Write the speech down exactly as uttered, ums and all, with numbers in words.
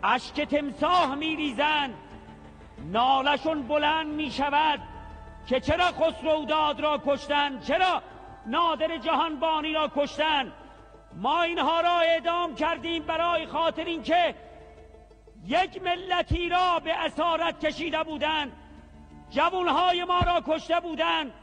اشک تمساح میریزند، نالشون بلند میشود که چرا خسروداد را کشتن، چرا نادر جهانبانی را کشتن. ما اینها را اعدام کردیم برای خاطر اینکه یک ملتی را به اسارت کشیده بودند، جوانهای ما را کشته بودند.